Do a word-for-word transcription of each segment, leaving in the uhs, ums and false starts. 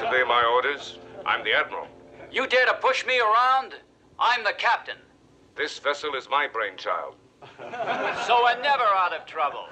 Disobey my orders. I'm the Admiral. You dare to push me around? I'm the captain. This vessel is my brainchild. So we're never out of trouble.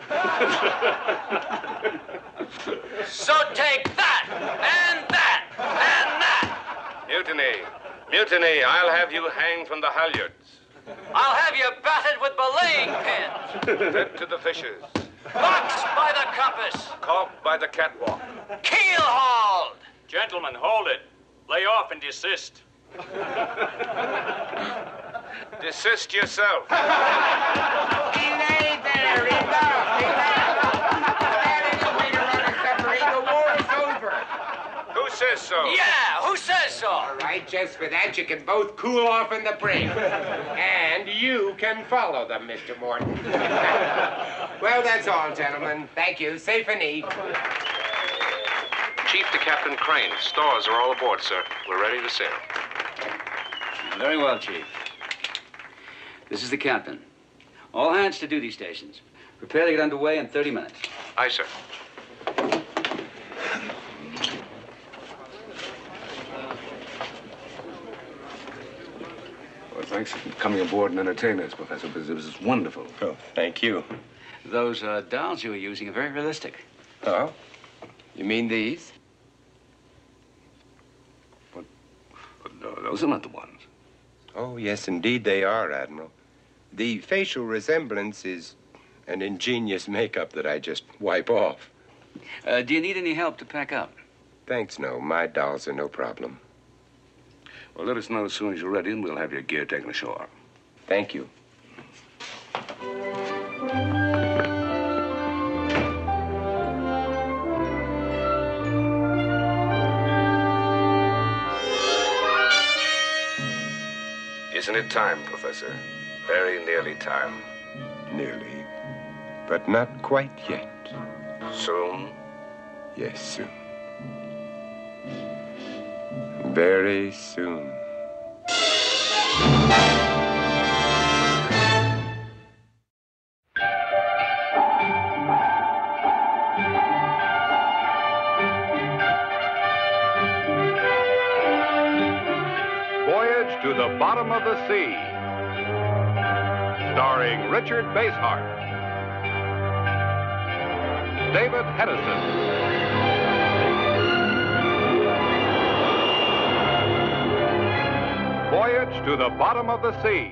So take that, and that, and that. Mutiny. Mutiny. I'll have you hanged from the halyards. I'll have you battered with belaying pins. Fed to the fishes. Boxed by the compass. Caulked by the catwalk. Keel hauled. Gentlemen, hold it. Lay off and desist. Desist yourself. Belay there, enough, enough. That ain't the way to run a submarine. The war is over. Who says so? Yeah, who says so? All right, just for that, you can both cool off in the brig. And you can follow them, Mister Morton. Well, that's all, gentlemen. Thank you. Safe and neat. Chief to Captain Crane. Stores are all aboard, sir. We're ready to sail. Very well, Chief. This is the captain. All hands to duty stations. Prepare to get underway in thirty minutes. Aye, sir. Well, thanks for coming aboard and entertaining us, Professor. It was, it was wonderful. Oh, thank you. Those uh, dolls you were using are very realistic. Oh? You mean these? But, but no, those are not the ones. Oh, yes, indeed they are, Admiral. The facial resemblance is an ingenious makeup that I just wipe off. Uh, do you need any help to pack up? Thanks, no. My dolls are no problem. Well, let us know as soon as you're ready, and we'll have your gear taken ashore. Thank you. Isn't it time, Professor? Very nearly time. Nearly. But not quite yet. Soon? Yes, soon. Very soon. Voyage to the Bottom of the Sea, starring Richard Basehart, David Hedison, Voyage to the Bottom of the Sea.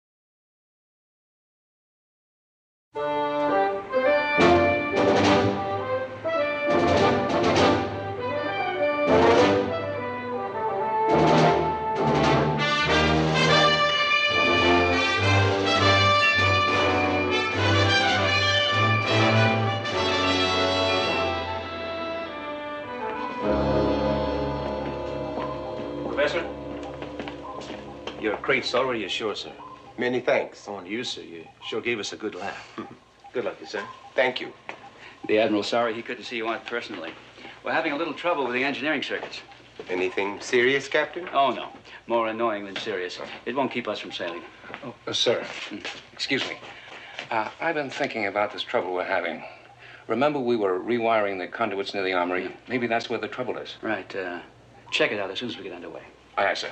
Professor? Your crate's already ashore, sir. Many thanks. Oh, and you, sir. You sure gave us a good laugh. Good luck, you, sir. Thank you. The Admiral's sorry he couldn't see you on personally. We're having a little trouble with the engineering circuits. Anything serious, Captain? Oh, no. More annoying than serious. It won't keep us from sailing. Oh, uh, sir, excuse me. Uh, I've been thinking about this trouble we're having. Remember we were rewiring the conduits near the armory? Yeah. Maybe that's where the trouble is. Right. Uh, check it out as soon as we get underway. Aye, aye, sir.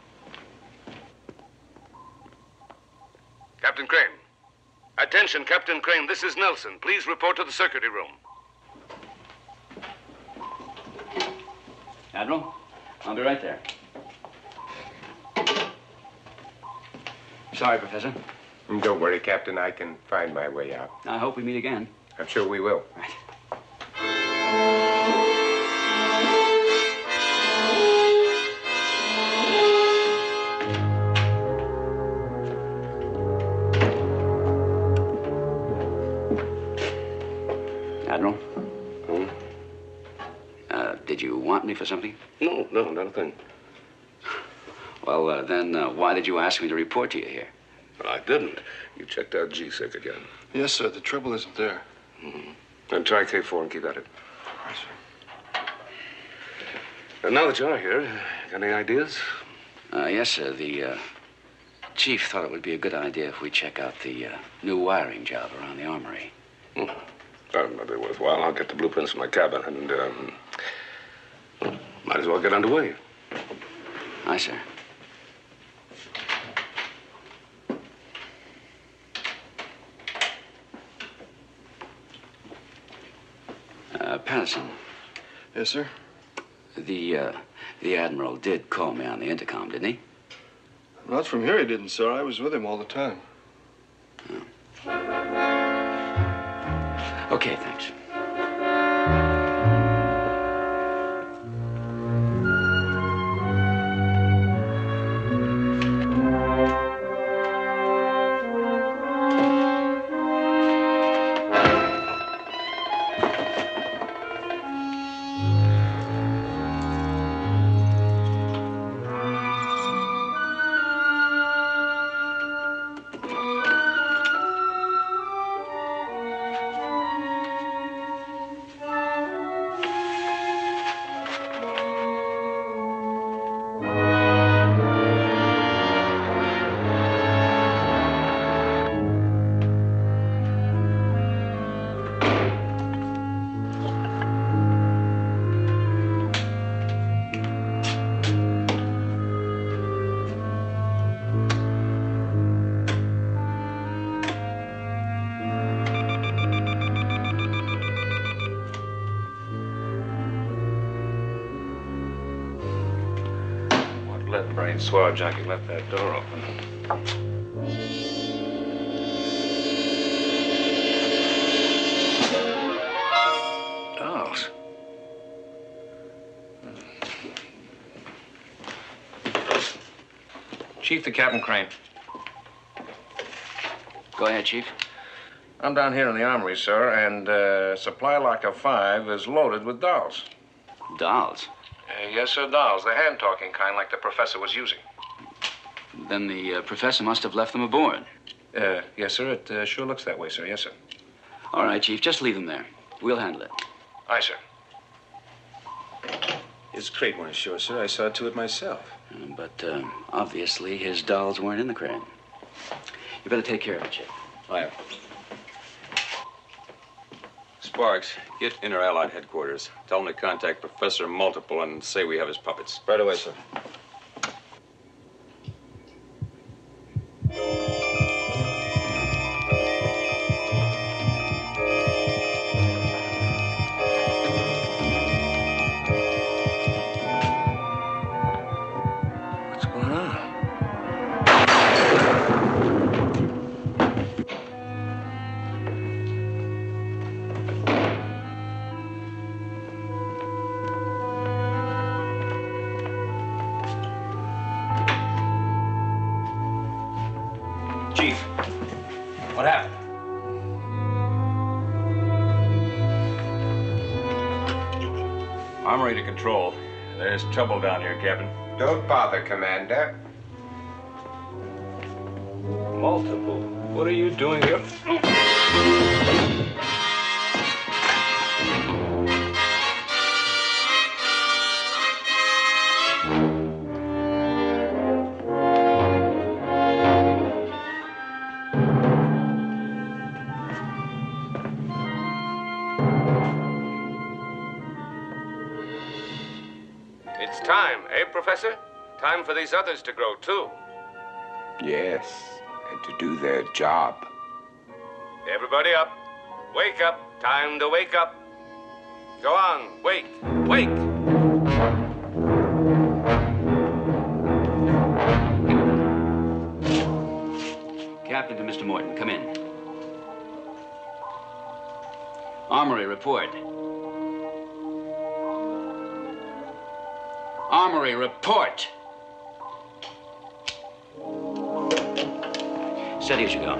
Captain Crane. Attention, Captain Crane. This is Nelson. Please report to the circuitry room. Admiral, I'll be right there. Sorry, Professor. Don't worry, Captain. I can find my way out. I hope we meet again. I'm sure we will. Right. Admiral? Hmm? Uh, did you want me for something? No, no, not a thing. Well, uh, then uh, why did you ask me to report to you here? Well, I didn't. You checked out G-Sec again. Yes, sir. The trouble isn't there. Mm-hmm. Then try K four and keep at it. Yes, sir. And now that you're here, got any ideas? Uh, yes, sir. The uh, chief thought it would be a good idea if we check out the uh, new wiring job around the armory. Hmm. That might be worthwhile. I'll get the blueprints from my cabin, and um, well, might Might as well get underway. Aye, sir. Uh, Patterson. Yes, sir? The, uh, the Admiral did call me on the intercom, didn't he? Not from here, he didn't, sir. I was with him all the time. Oh. Okay, thanks. Left-brained swab junkie left that door open. Dolls. Chief to Captain Crane. Go ahead, Chief. I'm down here in the armory, sir, and uh, supply locker five is loaded with dolls. Dolls? Uh, yes, sir, dolls. The hand-talking kind like the professor was using. Then the uh, professor must have left them aboard. Uh, yes, sir. It uh, sure looks that way, sir. Yes, sir. All right, Chief. Just leave them there. We'll handle it. Aye, sir. His crate weren't sure, sir. I saw to it myself. Uh, but uh, obviously his dolls weren't in the crate. You better take care of it, Chief. Aye. Sparks, get Inner Allied headquarters. Tell them to contact Professor Multiple and say we have his puppets. Right away, sir. What's going on? Chief, what happened? Armory to control. There's trouble down here, Captain. Don't bother, Commander. Multiple. What are you doing here? It's time, eh, Professor? Time for these others to grow, too. Yes, and to do their job. Everybody up. Wake up. Time to wake up. Go on. Wake. Wake. Captain to Mister Morton, come in. Armory, report. Armory, report. Steady as you go.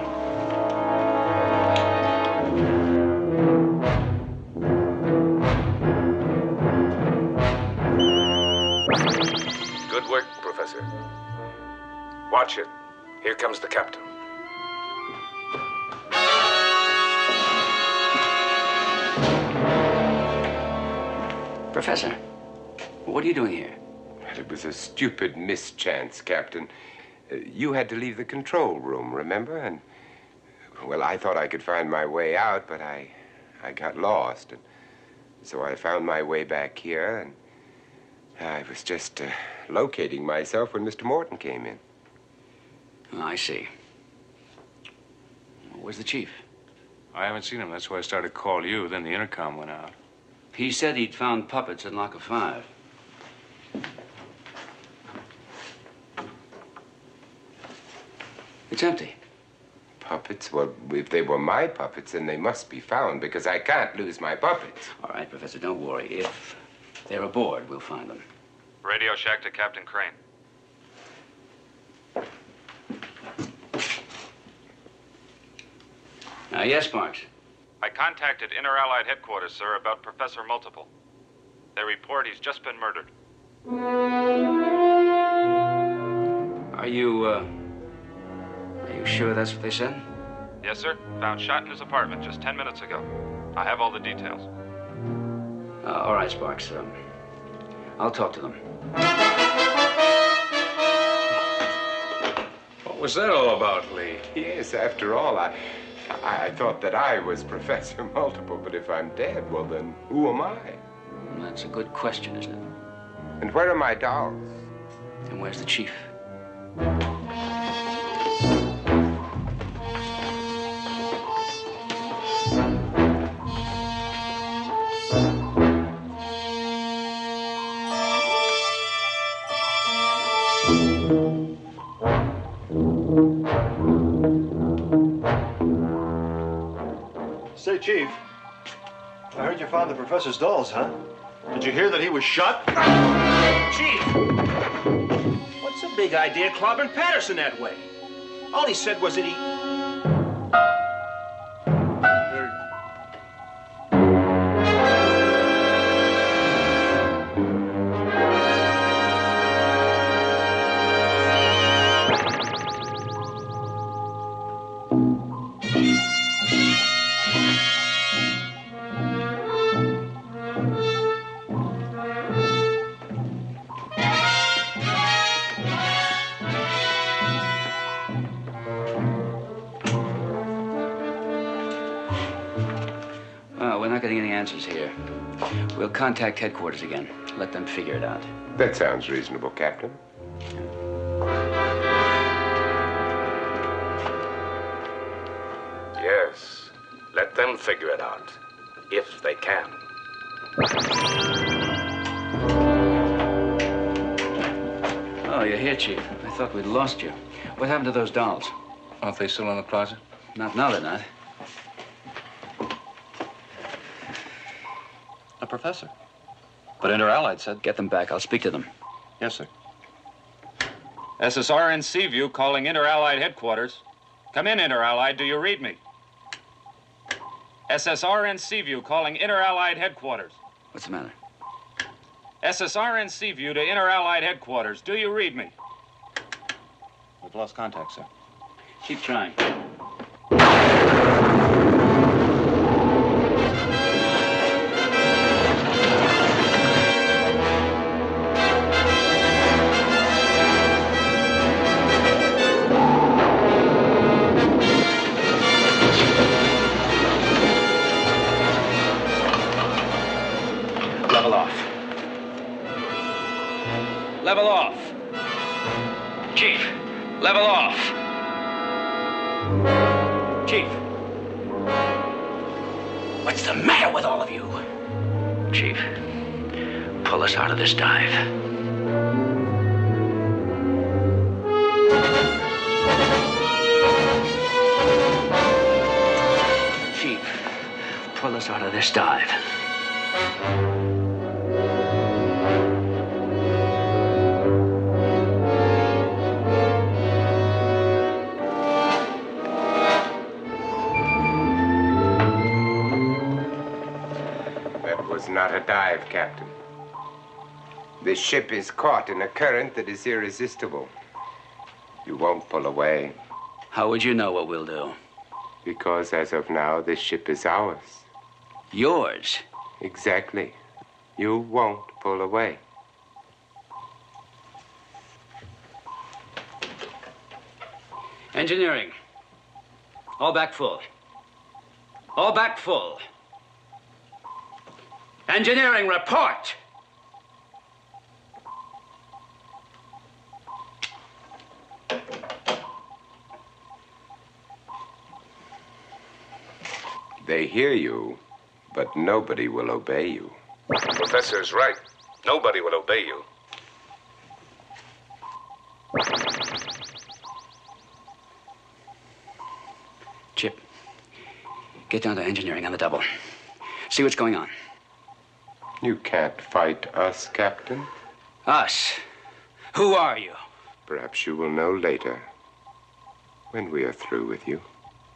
Good work, Professor. Watch it. Here comes the captain. Professor, what are you doing here? It was a stupid mischance, Captain. Uh, you had to leave the control room, remember? And, well, I thought I could find my way out, but I, I got lost. And so I found my way back here, and I was just uh, locating myself when Mister Morton came in. Oh, I see. Where's the chief? I haven't seen him. That's why I started to call you. Then the intercom went out. He said he'd found puppets in locker five. It's empty. Puppets? Well, if they were my puppets, then they must be found, because I can't lose my puppets. All right, Professor, don't worry. If they're aboard, we'll find them. Radio shack to Captain Crane. Uh, yes, Parks. I contacted Inter-Allied headquarters, sir, about Professor Multiple. They report he's just been murdered. Are you, uh... Are you sure that's what they said? Yes, sir. Found shot in his apartment just ten minutes ago. I have all the details. Uh, all right, Sparks. Um, I'll talk to them. What was that all about, Lee? Yes, after all, I, I, I thought that I was Professor Multiple, but if I'm dead, well, then who am I? Well, that's a good question, isn't it? And where are my dolls? And where's the chief? Say, Chief, I heard you found the professor's dolls, huh? Did you hear that he was shot? Chief! What's the big idea clobbering Patterson that way? All he said was that he... Here. We'll contact headquarters again. Let them figure it out. That sounds reasonable, Captain. Yes. Let them figure it out. If they can. Oh, you're here, Chief. I thought we'd lost you. What happened to those dolls? Aren't they still in the closet? Not now, they're not. A professor. But Inter-Allied said... Get them back. I'll speak to them. Yes, sir. S S R N Seaview calling Inter-Allied headquarters. Come in, Inter-Allied. Do you read me? S S R N Seaview calling Inter-Allied headquarters. What's the matter? S S R N Seaview to Inter-Allied headquarters. Do you read me? We've lost contact, sir. Keep trying. Level off. Level off. Chief, level off. Chief. What's the matter with all of you? Chief, pull us out of this dive. Chief, pull us out of this dive. Not a dive, Captain. This ship is caught in a current that is irresistible. You won't pull away. How would you know what we'll do? Because as of now, this ship is ours. Yours? Exactly. You won't pull away. Engineering. All back full. All back full. Engineering, report! They hear you, but nobody will obey you. The professor's right. Nobody will obey you. Chip, get down to engineering on the double. See what's going on. You can't fight us, Captain. Us? Who are you? Perhaps you will know later, when we are through with you.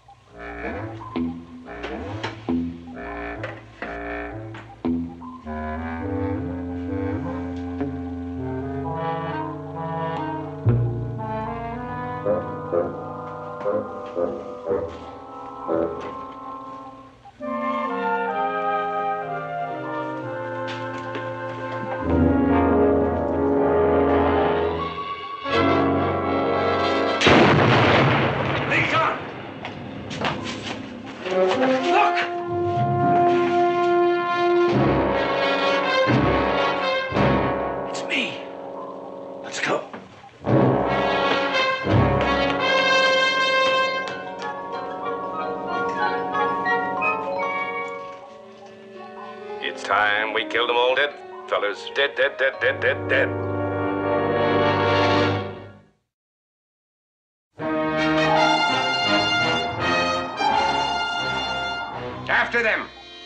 It's time we killed them all dead, fellas. Dead, dead, dead, dead, dead, dead. After them.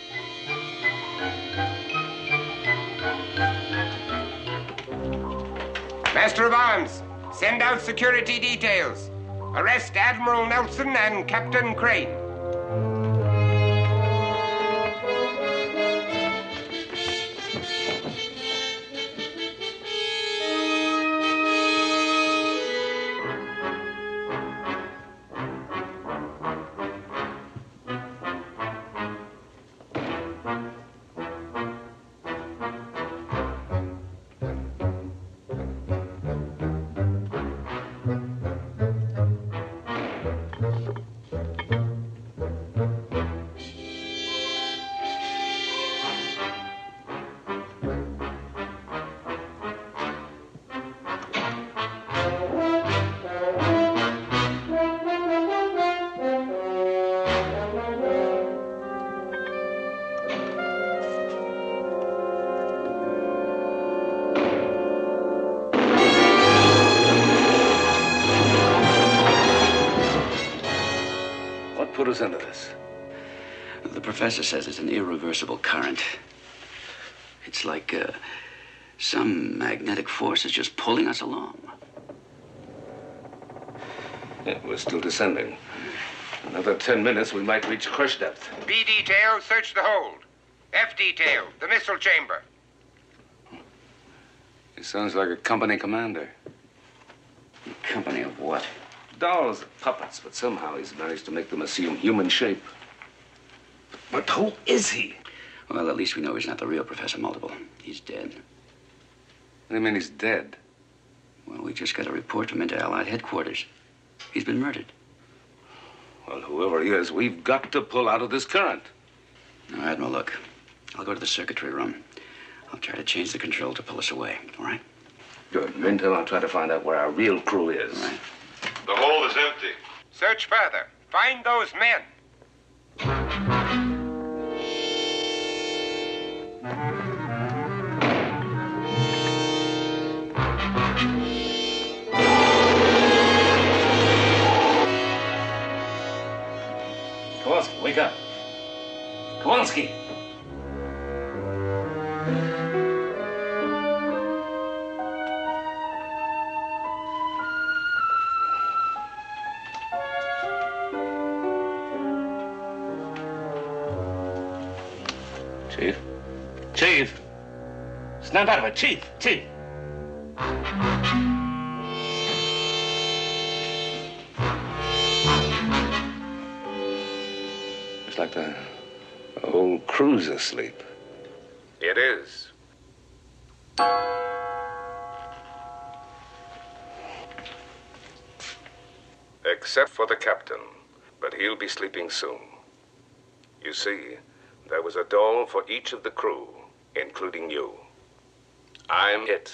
Master of Arms, send out security details. Arrest Admiral Nelson and Captain Crane. Put us into this. The professor says it's an irreversible current. It's like uh, some magnetic force is just pulling us along. Yeah, we're still descending. Another ten minutes, we might reach crush depth. B detail, search the hold. F detail, the missile chamber. He sounds like a company commander. Company of what? Dolls are puppets, but somehow he's managed to make them assume human shape. But who is he? Well, at least we know he's not the real Professor Multiple. He's dead. What do you mean he's dead? Well, we just got a report from Inter-Allied headquarters. He's been murdered. Well, whoever he is, we've got to pull out of this current. Now, Admiral, look. I'll go to the circuitry room. I'll try to change the control to pull us away, all right? Good. Meantime, I'll try to find out where our real crew is. All right. The hold is empty. Search further. Find those men. Kowalski, wake up. Kowalski! Chief? Chief! Snap out of it, Chief! Chief! It's like the whole crew's asleep. It is. Except for the captain, but he'll be sleeping soon. You see, there was a dole for each of the crew, including you. I'm it.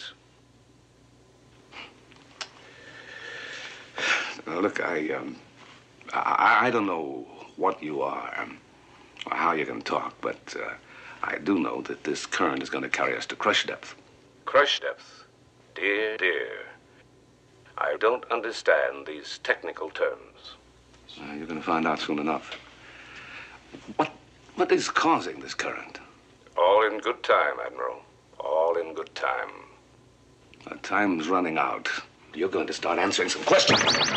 Now, look, I, um, I, I don't know what you are. Um, how you can talk, but uh, I do know that this current is going to carry us to crush depth. Crush depth? Dear, dear. I don't understand these technical terms. Uh, you're going to find out soon enough. What, what is causing this current? All in good time, Admiral. All in good time. Uh, time's running out. You're going to start answering some questions.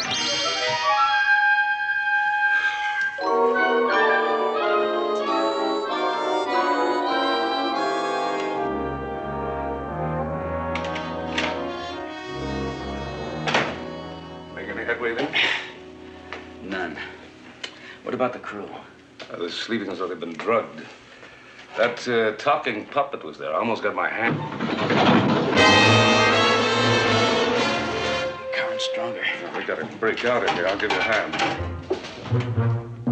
Make any headway, Vin? None. What about the crew? Uh, they're sleeping as though they've been drugged. That uh, talking puppet was there. I almost got my hand. Current's stronger. Well, we gotta break out of here. I'll give you a hand.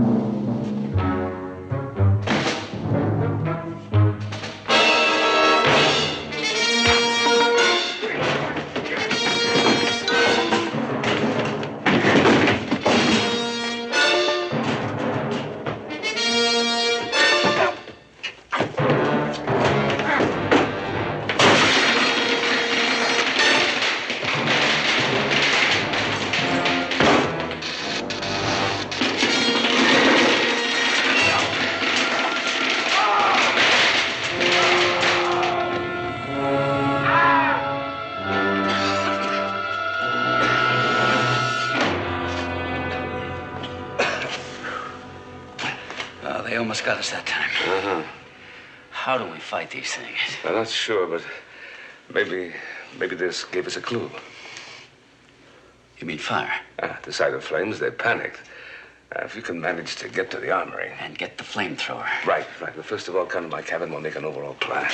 They almost got us that time. Uh-huh. How do we fight these things? I'm not sure, but maybe, maybe this gave us a clue. You mean fire? Ah, the sight of flames, they panicked. Uh, if you can manage to get to the armory. And get the flamethrower. Right, right. But first of all, come to my cabin. We'll make an overall plan.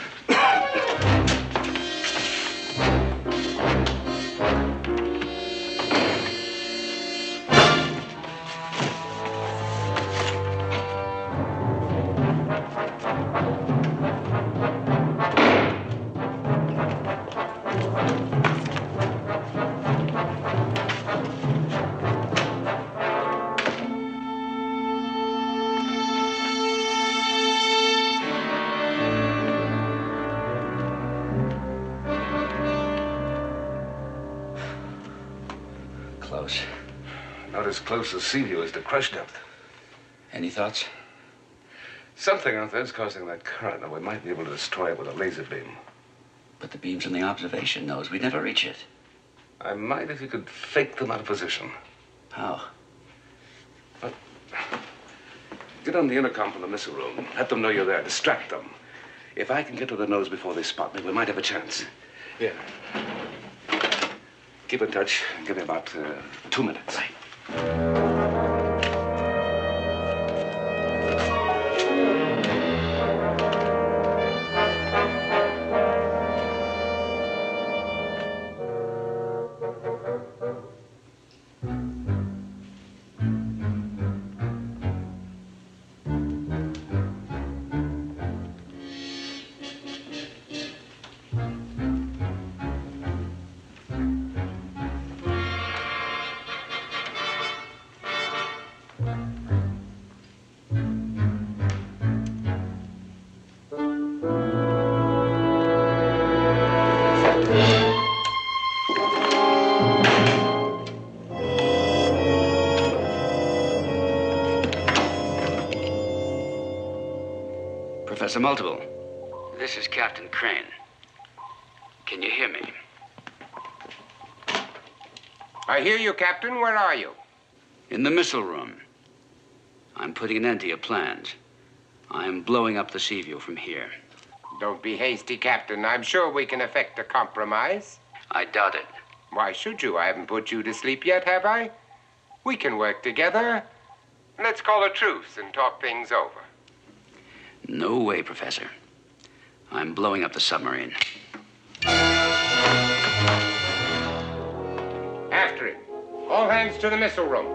Close. Not as close as Seaview is to crush depth. Any thoughts? Something out there is causing that current, and we might be able to destroy it with a laser beam. But the beams on the observation nose, we'd never reach it. I might if you could fake them out of position. How? But get on the intercom from the missile room. Let them know you're there. Distract them. If I can get to the nose before they spot me, we might have a chance. Yeah. Keep in touch. Give me about uh, two minutes. Right. Professor Multiple, this is Captain Crane. Can you hear me? I hear you, Captain. Where are you? In the missile room. I'm putting an end to your plans. I'm blowing up the Seaview from here. Don't be hasty, Captain. I'm sure we can effect a compromise. I doubt it. Why should you? I haven't put you to sleep yet, have I? We can work together. Let's call a truce and talk things over. No way, Professor. I'm blowing up the submarine. After it. All hands to the missile room.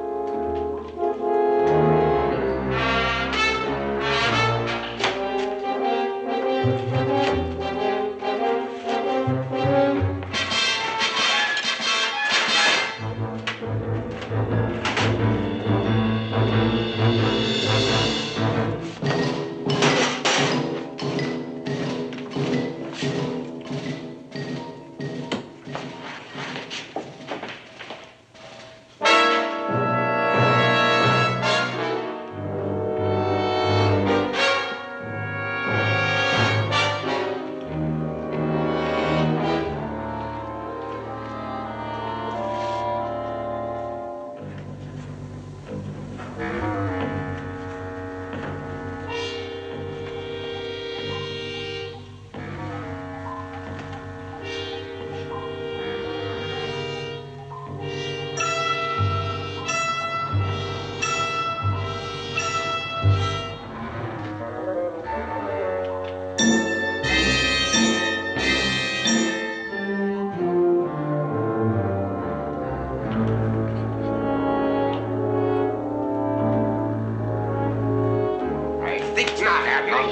think not, Admiral.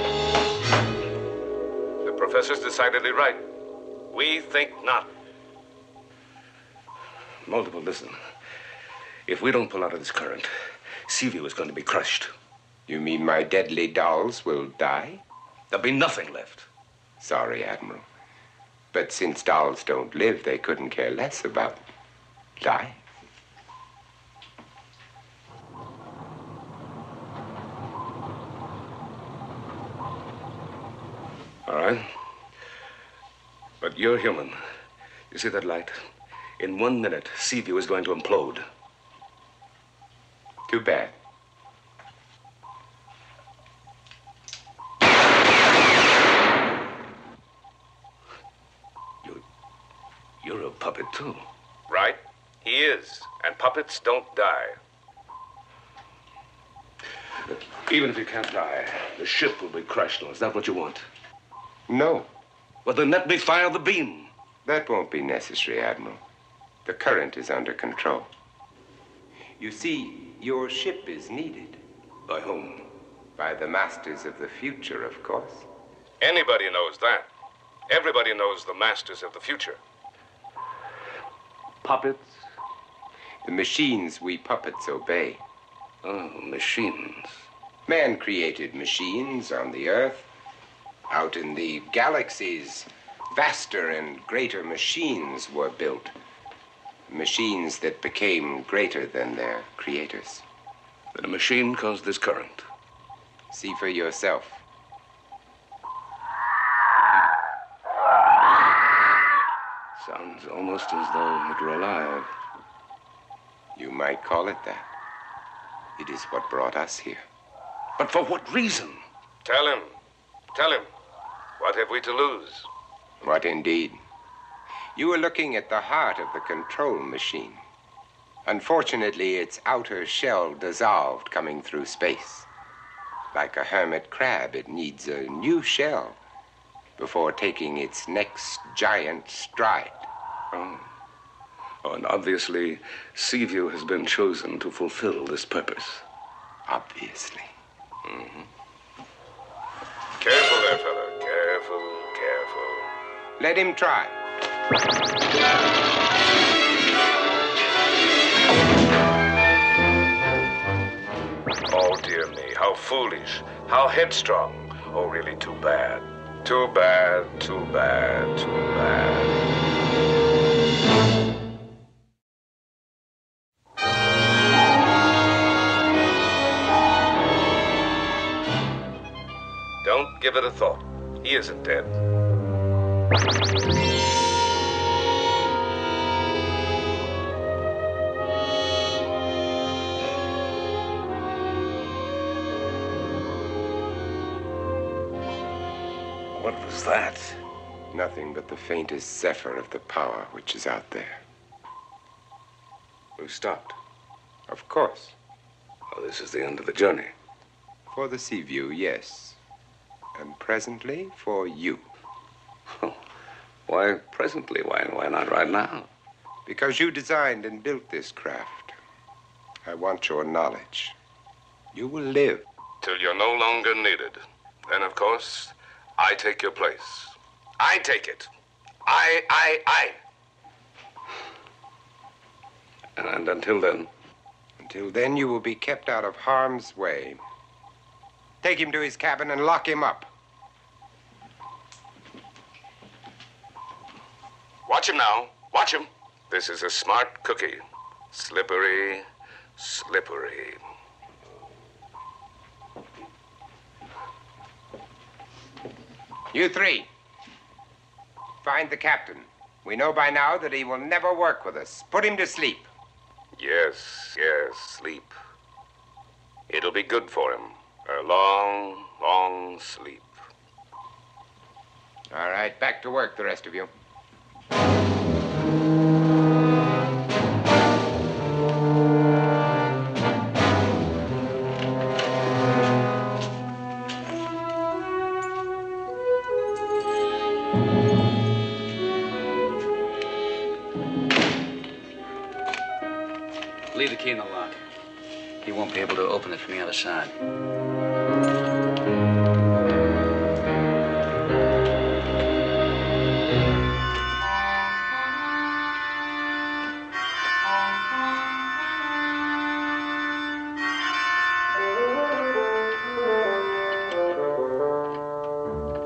The professor's decidedly right. We think not. Multiple, listen. If we don't pull out of this current, Seaview is going to be crushed. You mean my deadly dolls will die? There'll be nothing left. Sorry, Admiral. But since dolls don't live, they couldn't care less about life. All right. But you're human. You see that light? In one minute, Seaview is going to implode. Too bad. You, you're a puppet, too. Right? He is. And puppets don't die. Even if you can't die, the ship will be crushed. Is that what you want? No. Well, then let me fire the beam. That won't be necessary, Admiral. The current is under control. You see, your ship is needed. By whom? By the masters of the future, of course. Anybody knows that. Everybody knows the masters of the future. Puppets? The machines we puppets obey. Oh, machines. Man created machines on the Earth. Out in the galaxies, vaster and greater machines were built. Machines that became greater than their creators. Then a machine caused this current. See for yourself. Sounds almost as though it were alive. You might call it that. It is what brought us here. But for what reason? Tell him. Tell him. What have we to lose? What indeed? You are looking at the heart of the control machine. Unfortunately, its outer shell dissolved coming through space. Like a hermit crab, it needs a new shell before taking its next giant stride. Oh. Oh, and obviously, Seaview has been chosen to fulfill this purpose. Obviously. Mm-hmm. Careful there, fella. Careful, careful. Let him try. Oh, dear me. How foolish. How headstrong. Oh, really too bad. Too bad, too bad, too bad. Don't give it a thought. He isn't dead. What was that? Nothing but the faintest zephyr of the power which is out there. We've stopped. Of course. Oh, this is the end of the journey. For the Seaview, yes. And presently, for you. Oh, why presently? Why, why not right now? Because you designed and built this craft. I want your knowledge. You will live. Till you're no longer needed. Then, of course, I take your place. I take it. I, I, I. And until then? Until then, you will be kept out of harm's way. Take him to his cabin and lock him up. Watch him now. Watch him. This is a smart cookie. Slippery, slippery. You three, find the captain. We know by now that he will never work with us. Put him to sleep. Yes, yes, sleep. It'll be good for him. A long, long sleep. All right, back to work, the rest of you. Leave the key in the lock. He won't be able to open it from the other side.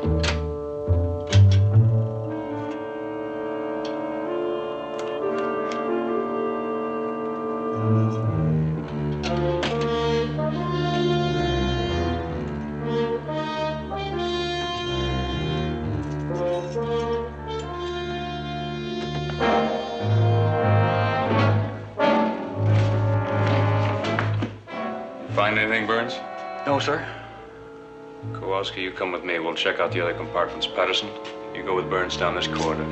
Find anything, Burns? No, sir. Kowalski, you come with me. We'll check out the other compartments. Patterson, you go with Burns down this corridor.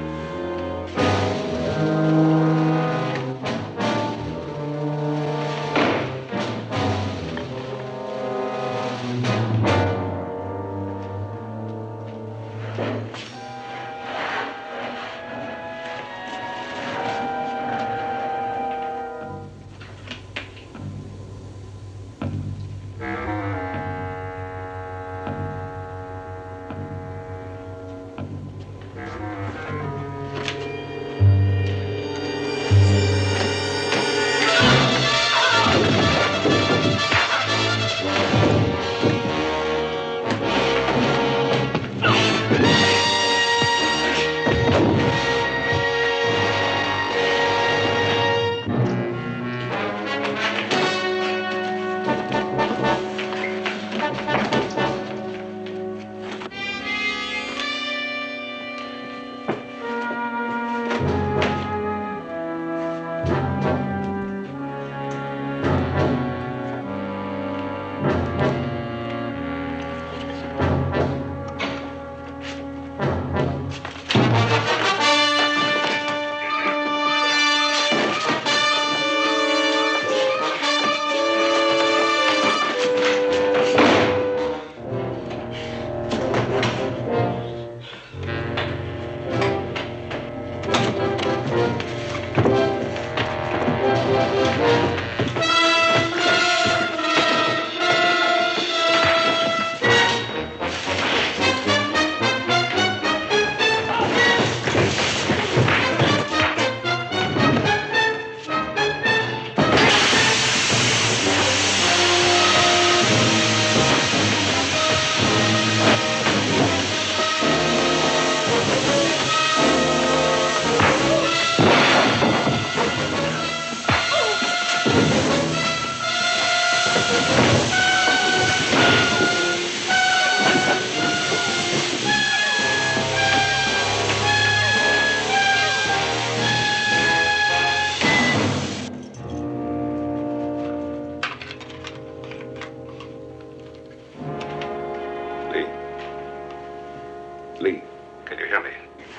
Lee, can you hear me?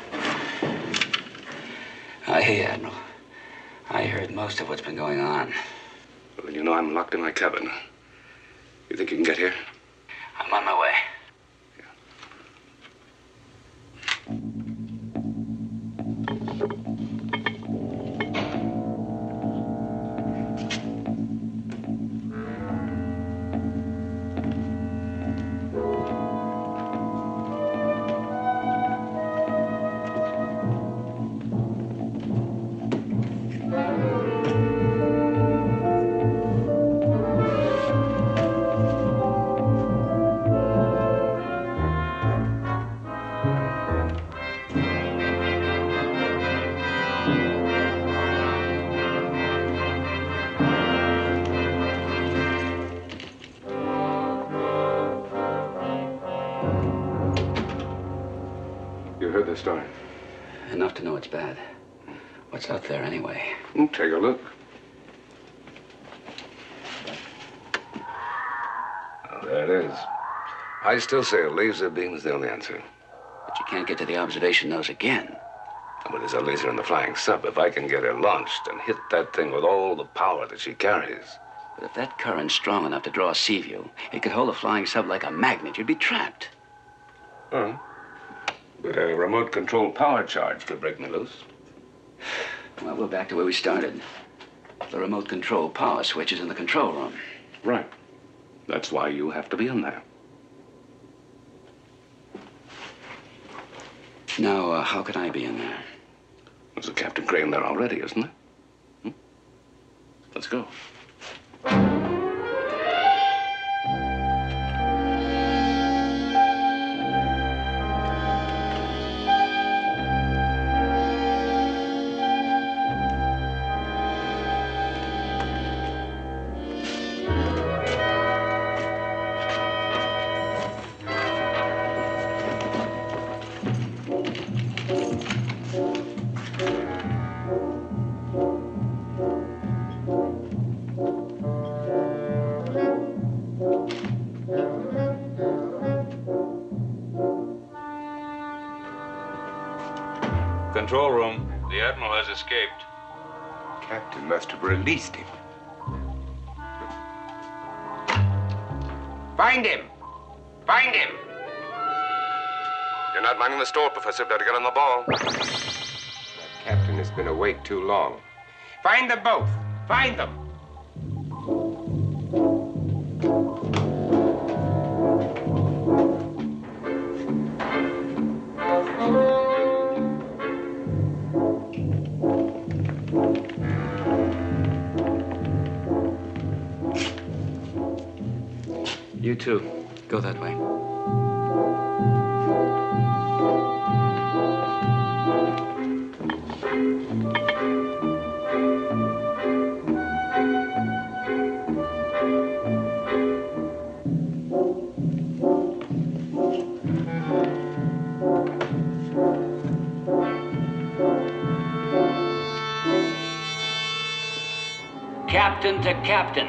I hear you, Admiral. I heard most of what's been going on. Well, then you know I'm locked in my cabin. You think you can get here? I'm on my way. You heard the story? Enough to know it's bad. What's out there anyway? Mm, take a look. Oh, there it is. I still say a laser beam is the only answer. But you can't get to the observation nose again. But there's a laser in the flying sub. If I can get her launched and hit that thing with all the power that she carries. But if that current's strong enough to draw a sea view, it could hold a flying sub like a magnet. You'd be trapped. Huh? But a remote control power charge could break me loose. Well, we're back to where we started. The remote control power switch is in the control room. Right. That's why you have to be in there. Now, uh, how can I be in there? There's a Captain Crane there already, isn't there? Hmm? Let's go. Control room. The Admiral has escaped. Captain must have released him. Find him! Find him! You're not minding the store, Professor. Better get on the ball. That captain has been awake too long. Find them both! Find them! You too. Go that way. Captain to captain.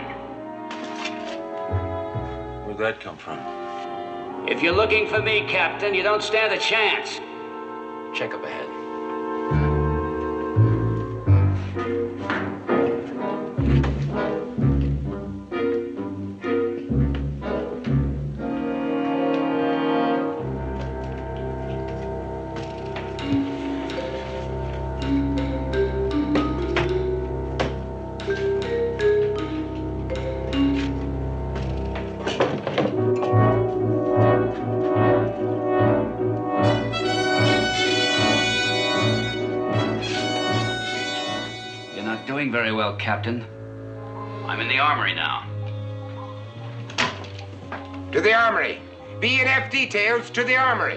Where'd that come from? If you're looking for me, Captain, you don't stand a chance. Check up ahead. Very well, Captain. I'm in the armory now. To the armory. B and F details to the armory.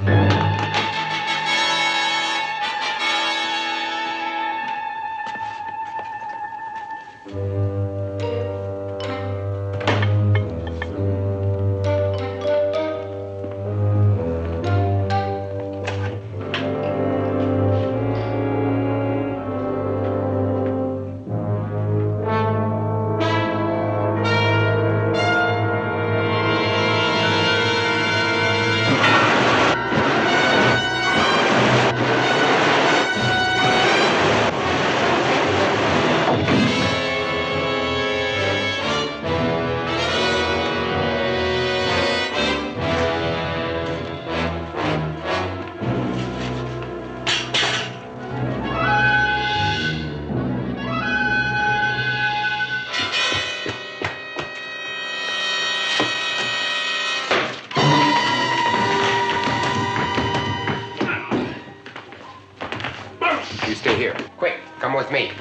You stay here. Quick, come with me.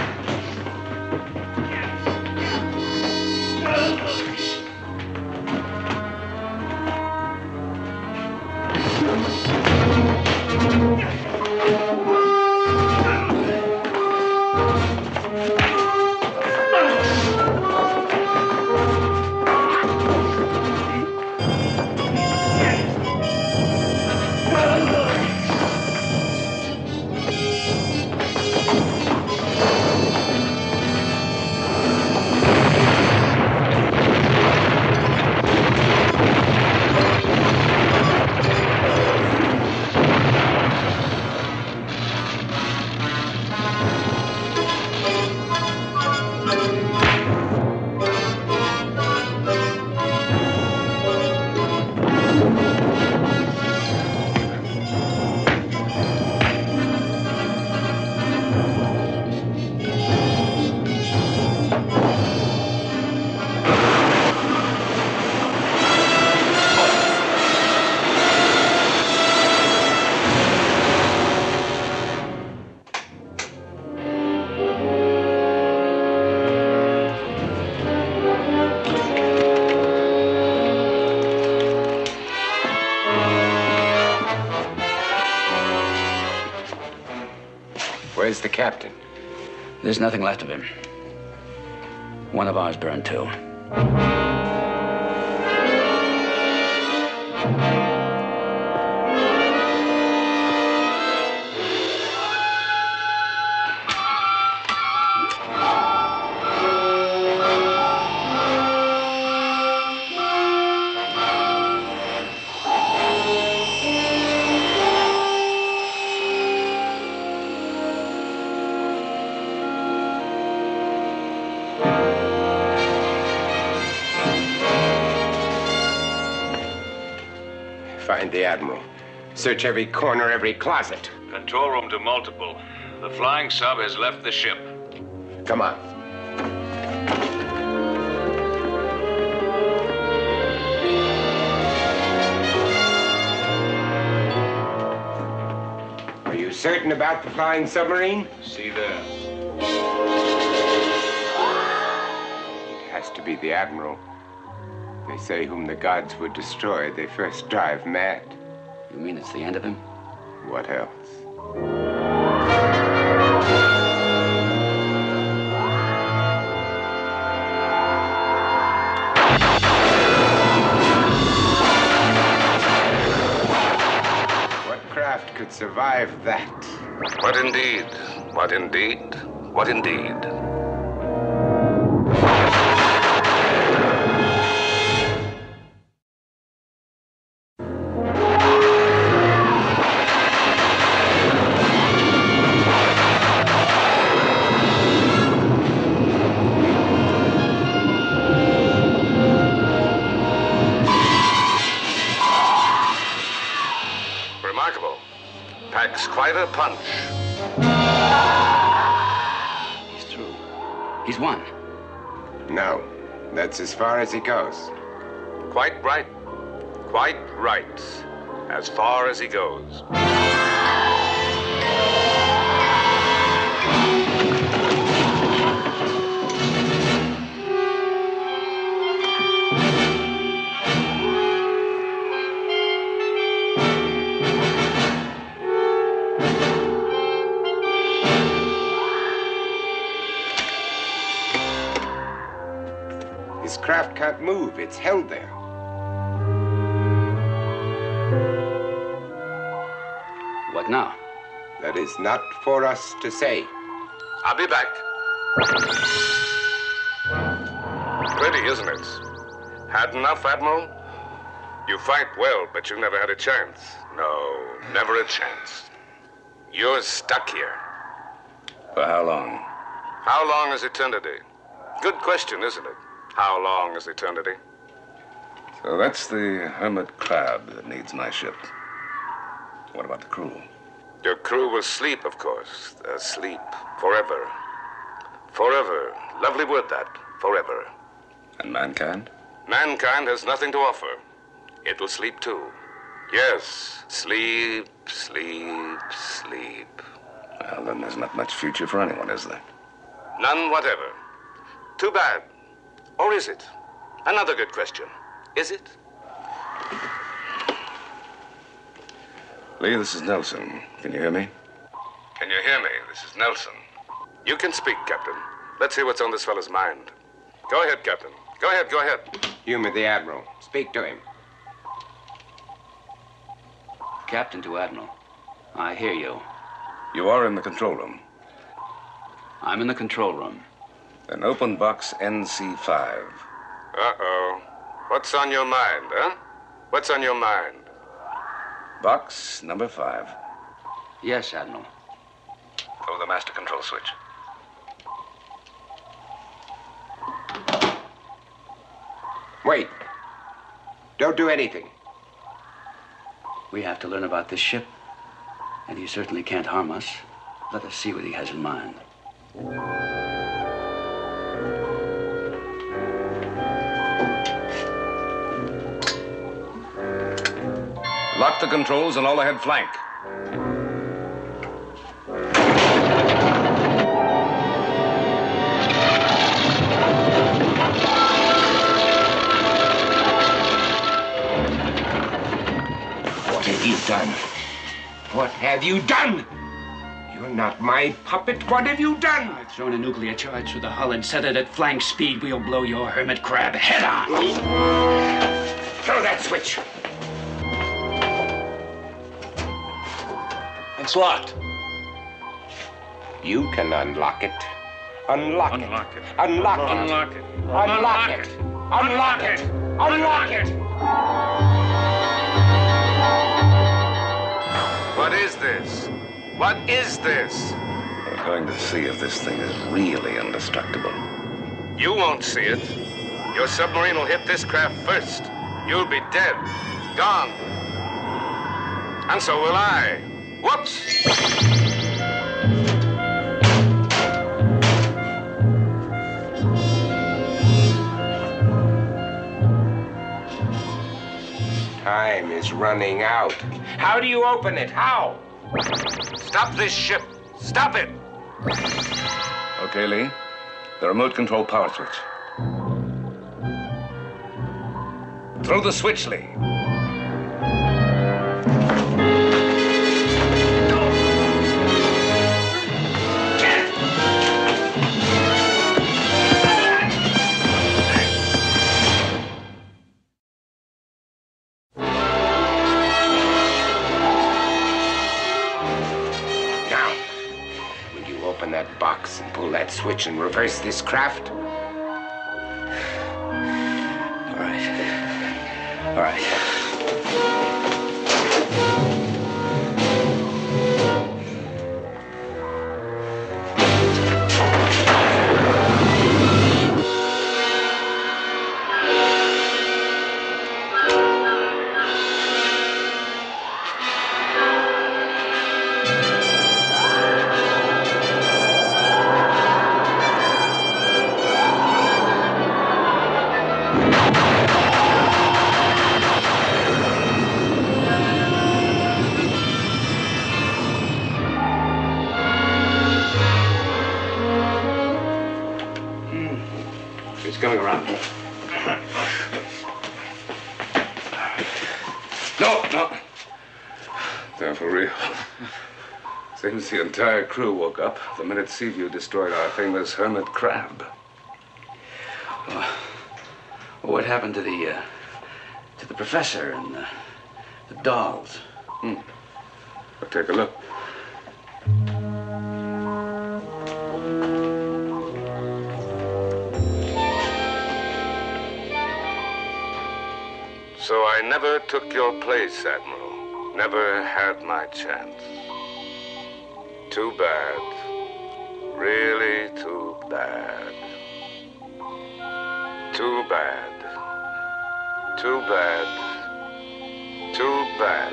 Where's the captain? There's nothing left of him. One of ours burned too. find the Admiral. Search every corner, every closet. Control room to multiple. The flying sub has left the ship. Come on. Are you certain about the flying submarine? See there. It has to be the Admiral. They say whom the gods would destroy, they first drive mad. You mean it's the end of him? What else? What craft could survive that? What indeed? What indeed? What indeed? Remarkable. Packs quite a punch. He's through. He's won. No, that's as far as he goes. Quite right. Quite right. As far as he goes. His craft can't move. It's held there. What now? That is not for us to say. I'll be back. Pretty, isn't it? Had enough, Admiral? You fight well, but you never had a chance. No, never a chance. You're stuck here. For how long? How long is eternity? Good question, isn't it? How long is eternity? So that's the hermit crab that needs my ship. What about the crew? Your crew will sleep, of course. They'll sleep forever. Forever. Lovely word, that. Forever. And mankind? Mankind has nothing to offer. It will sleep too. Yes, sleep, sleep, sleep. Well, then there's not much future for anyone, is there? None whatever. Too bad. Or is it? Another good question. Is it? Lee, this is Nelson. Can you hear me? Can you hear me? This is Nelson. You can speak, Captain. Let's hear what's on this fellow's mind. Go ahead, Captain. Go ahead, go ahead. Humor the Admiral. Speak to him. Captain to Admiral. I hear you. You are in the control room. I'm in the control room. Then open box N C five. Uh-oh. What's on your mind, huh? What's on your mind? Box number five. Yes, Admiral. Throw the master control switch. Wait. Don't do anything. We have to learn about this ship, and he certainly can't harm us. Let us see what he has in mind. Lock the controls and all ahead flank. What have you done? What have you done? You're not my puppet. What have you done? I've thrown a nuclear charge through the hull and set it at flank speed. We'll blow your hermit crab head on. Throw that switch. It's locked. You can unlock it. Unlock, Unlock it. it. Unlock, Unlock it. it. Unlock it. Unlock it. Unlock it. What is this? What is this? We're going to see if this thing is really indestructible. You won't see it. Your submarine will hit this craft first. You'll be dead. Gone. And so will I. Whoops! Time is running out. How do you open it? How? Stop this ship. Stop it! Okay, Lee. The remote control power switch. Throw the switch, Lee. That box and pull that switch and reverse this craft? All right. All right. Coming around. No, no. They're for real. Seems the entire crew woke up the minute Seaview destroyed our famous hermit crab. Well, what happened to the, uh, to the professor and the, the dolls? Hmm. I'll take a look. So I never took your place, Admiral. Never had my chance. Too bad. Really too bad. Too bad. Too bad. Too bad.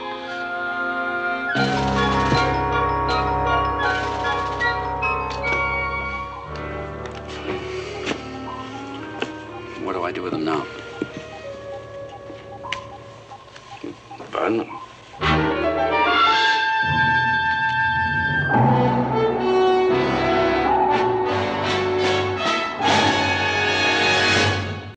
What do I do with them now? Burn them.